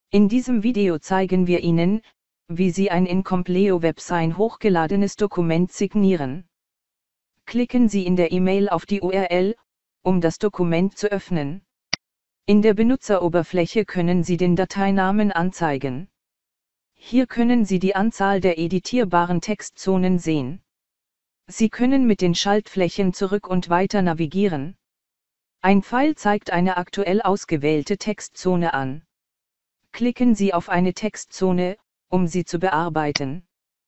In diesem Video zeigen wir Ihnen, wie Sie ein in Compleo WebSign hochgeladenes Dokument signieren. Klicken Sie in der E-Mail auf die URL, um das Dokument zu öffnen. In der Benutzeroberfläche können Sie den Dateinamen anzeigen. Hier können Sie die Anzahl der editierbaren Textzonen sehen. Sie können mit den Schaltflächen zurück und weiter navigieren. Ein Pfeil zeigt eine aktuell ausgewählte Textzone an. Klicken Sie auf eine Textzone, um sie zu bearbeiten.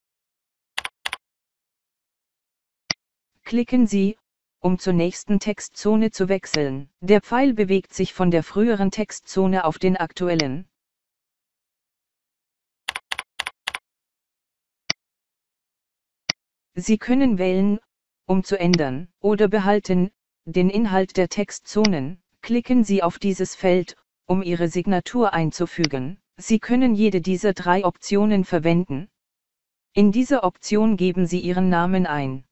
Klicken Sie, um zur nächsten Textzone zu wechseln. Der Pfeil bewegt sich von der früheren Textzone auf den aktuellen. Sie können wählen, um zu ändern oder behalten, den Inhalt der Textzonen. Klicken Sie auf dieses Feld, um Ihre Signatur einzufügen. Sie können jede dieser 3 Optionen verwenden. In dieser Option geben Sie Ihren Namen ein.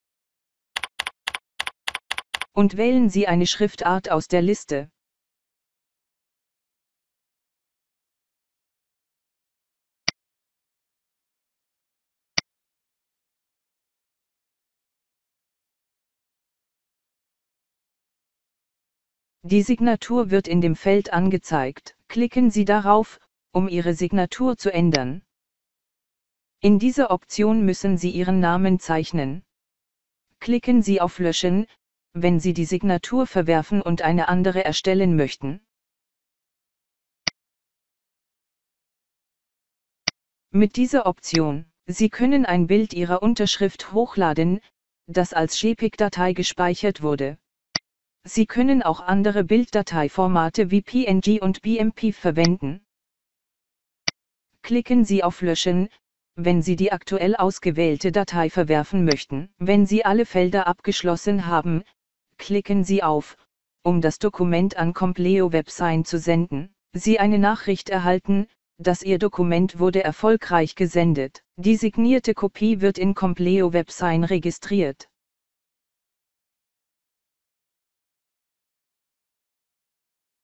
Und wählen Sie eine Schriftart aus der Liste. Die Signatur wird in dem Feld angezeigt. Klicken Sie darauf, um Ihre Signatur zu ändern. In dieser Option müssen Sie Ihren Namen zeichnen. Klicken Sie auf Löschen, wenn Sie die Signatur verwerfen und eine andere erstellen möchten. Mit dieser Option, Sie können ein Bild Ihrer Unterschrift hochladen, das als JPEG-Datei gespeichert wurde. Sie können auch andere Bilddateiformate wie PNG und BMP verwenden. Klicken Sie auf Löschen, wenn Sie die aktuell ausgewählte Datei verwerfen möchten. Wenn Sie alle Felder abgeschlossen haben, klicken Sie auf, um das Dokument an Compleo WebSign zu senden. Sie eine Nachricht erhalten, dass Ihr Dokument wurde erfolgreich gesendet. Die signierte Kopie wird in Compleo WebSign registriert.